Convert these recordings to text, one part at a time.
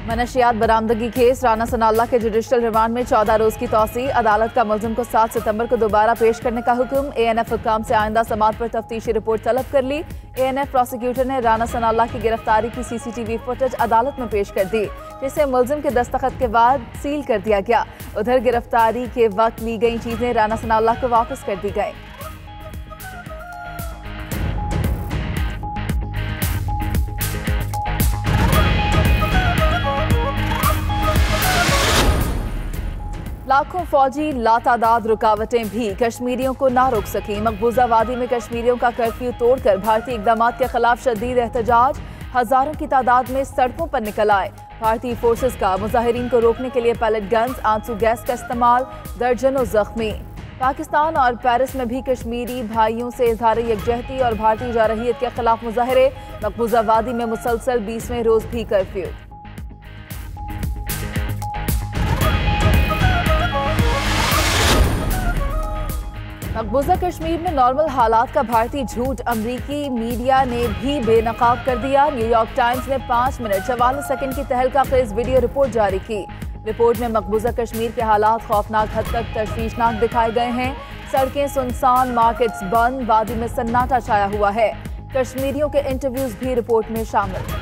मनशियात बरामदगी केस राना सनाउल्लाह के judicial remand में 14 रोज की तौसी। अदालत का मुल्जिम को 7 सितंबर को दोबारा पेश करने का हुक्म। ANF हुक्काम से आइंदा समात पर तफ्तीशी रिपोर्ट तलब कर ली। ANF प्रोसिक्यूटर ने राना सनाउल्लाह की गिरफ्तारी की CCTV फुटेज अदालत में पेश कर दी, जिसे मुल्जिम के दस्तखत के बाद सील कर दिया गया। उधर गिरफ्तारी के वक्त ली गई चीजें राना सनाउल्लाह को वापस कर दी गई। लाखों फौजी लातादाद रुकावटें भी कश्मीरियों को ना रोक सकी। मकबूजा वादी में कश्मीरियों का कर्फ्यू तोड़कर भारतीय इकदाम के खिलाफ शदीद एहतजाज। हजारों की तादाद में सड़कों पर निकल आए। भारतीय फोर्सेस का मुजाहिरीन को रोकने के लिए पैलेट गन्स, आंसू गैस का इस्तेमाल, दर्जनों जख्मी। पाकिस्तान और पेरिस में भी कश्मीरी भाइयों से इजहार यकजहती और भारतीय जारहियत के खिलाफ मुजाहरे। मकबूजा वादी में मुसलसल 20वें रोज भी कर्फ्यू। मकबूजा कश्मीर में नॉर्मल हालात का भारतीय झूठ अमरीकी मीडिया ने भी बेनकाब कर दिया। न्यूयॉर्क टाइम्स ने 5 मिनट 44 सेकंड की तहलका खेज वीडियो रिपोर्ट जारी की। रिपोर्ट में मकबूजा कश्मीर के हालात खौफनाक हद तक तशवीशनाक दिखाए गए हैं। सड़कें सुनसान, मार्केट्स बंद, वादी में सन्नाटा छाया हुआ है। कश्मीरियों के इंटरव्यूज भी रिपोर्ट में शामिल।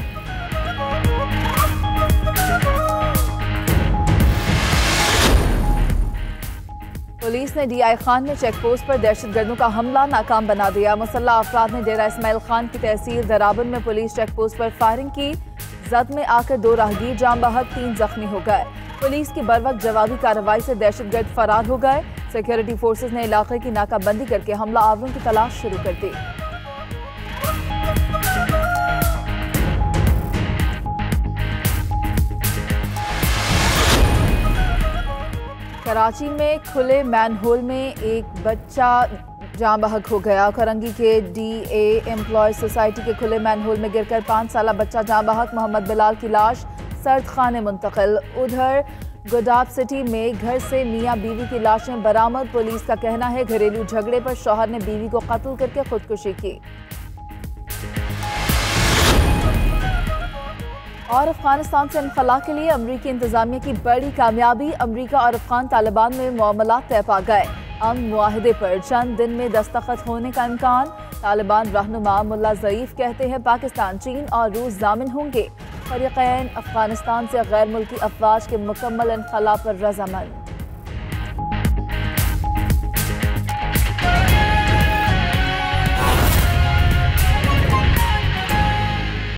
पुलिस ने DI खान में चेक पोस्ट पर दहशतगर्दों का हमला नाकाम बना दिया। मुसल्लह अफराद ने डेरा इस्माइल खान की तहसील दराबन में पुलिस चेक पोस्ट पर फायरिंग की। जद में आकर 2 राहगीर जाम बहक, 3 जख्मी हो गए। पुलिस की बरवक्त जवाबी कार्रवाई से दहशतगर्द फरार हो गए। सिक्योरिटी फोर्सेज ने इलाके की नाकाबंदी करके हमला आवरों की तलाश शुरू कर दी। कराची में खुले मैनहोल में एक बच्चा जाम बहक हो गया। करंगी के DA एम्प्लॉय सोसाइटी के खुले मैनहोल में गिरकर 5 साला बच्चा जाम बहक। मोहम्मद बिलाल की लाश सर्द खाने मुंतकिल। उधर गुडाब सिटी में घर से मियाँ बीवी की लाशें बरामद। पुलिस का कहना है घरेलू झगड़े पर शौहर ने बीवी को कत्ल करके खुदकुशी की। और अफगानिस्तान से इनखला के लिए अमरीकी इंतजामिया की बड़ी कामयाबी। अमरीका और अफगान तालिबान में मामलात तय पा गए। अमन मुआहदे पर चंद दिन में दस्तखत होने का इम्कान। तालिबान रहनुमा मुल्ला ज़ईफ कहते हैं पाकिस्तान, चीन और रूस जामिन होंगे। फरीक़ैन अफगानिस्तान से गैर मुल्की अफवाज के मुकम्मल इनखला पर रज़ामंद।